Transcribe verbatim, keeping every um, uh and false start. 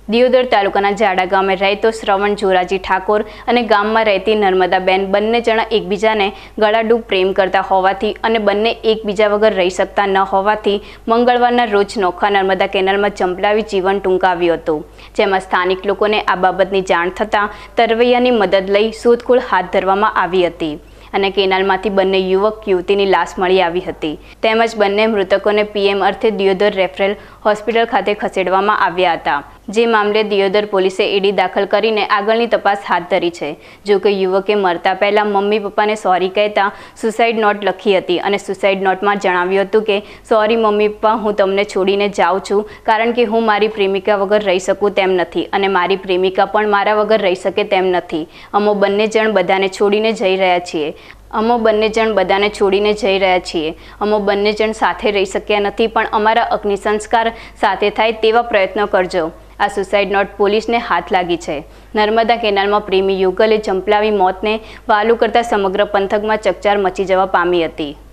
દિયોદર તાલુકાના જાડા ગામે રહેતો શ્રવણ જોરાજી ઠાકોર અને ગામમાં રહેતી નર્મદાબેન બંને જણા એકબીજાને ગળાડૂબ પ્રેમ કરતા હોવાથી અને બંને એકબીજા વગર રહી શકતા ન હોવાથી મંગળવારના રોજ નોખા નર્મદા કેનાલમાં જંપલાવી જીવન ટૂંકાવ્યું હતું, જેમાં સ્થાનિક લોકોને આ બાબતની જાણ થતાં તરવૈયાની મદદ લઈ શોધખોળ હાથ ધરવામાં આવી હતી અને કેનાલમાંથી બંને યુવક યુવતીની લાશ મળી આવી હતી તેમજ બંને મૃતકોને પીએમ અર્થે દિયોદર રેફરલ હોસ્પિટલ ખાતે ખસેડવામાં આવ્યા હતા, જે મામલે દિયોદર પોલીસે ઈડી દાખલ કરીને આગળની તપાસ હાથ ધરી છે। જો કે યુવકે મરતા પહેલા મમ્મી પપ્પાને સોરી કહેતા સુસાઇડ નોટ લખી હતી અને સુસાઇડ નોટમાં જણાવ્યું હતું કે સોરી મમ્મી પપ્પા, હું તમને છોડીને જાઉં છું કારણ કે હું મારી પ્રેમિકા વગર રહી શકું તેમ નથી અને મારી પ્રેમિકા પણ મારા વગર રહી શકે તેમ નથી। અમો બંને જણ બધાને છોડીને જઈ રહ્યા છીએ અમો બંને જણ બધાને છોડીને જઈ રહ્યા છીએ અમો બંને જણ સાથે રહી શક્યા નથી, પણ અમારા અગ્નિ સંસ્કાર સાથે થાય તેવા પ્રયત્નો કરજો। આ સુસાઇડ નોટ પોલીસને હાથ લાગી છે। નર્મદા કેનાલમાં પ્રેમી યુગલે જંપલાવી મોતને વહાલું કરતા સમગ્ર પંથકમાં ચકચાર મચી જવા પામી હતી।